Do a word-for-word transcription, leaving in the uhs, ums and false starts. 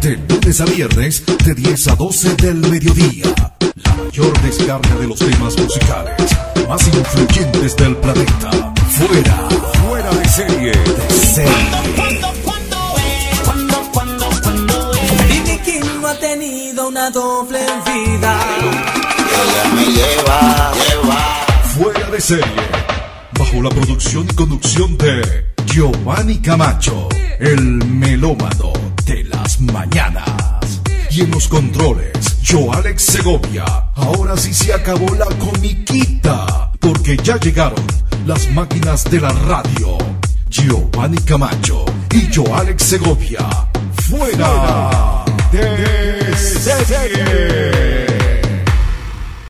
De lunes a viernes, de diez a doce del mediodía. La mayor descarga de los temas musicales más influyentes del planeta. Fuera, fuera de serie, de serie. ¿Cuándo, cuándo, cuándo, cuándo, cuándo, dime quién no ha tenido una doble vida. Ella me lleva, lleva. Fuera de serie, bajo la producción y conducción de Giovanni Camacho, el melómano de las mañanas. Y en los controles, yo Alex Segovia. Ahora sí se acabó la comiquita, porque ya llegaron las máquinas de la radio. Giovanni Camacho y yo Alex Segovia. Fuera de serie.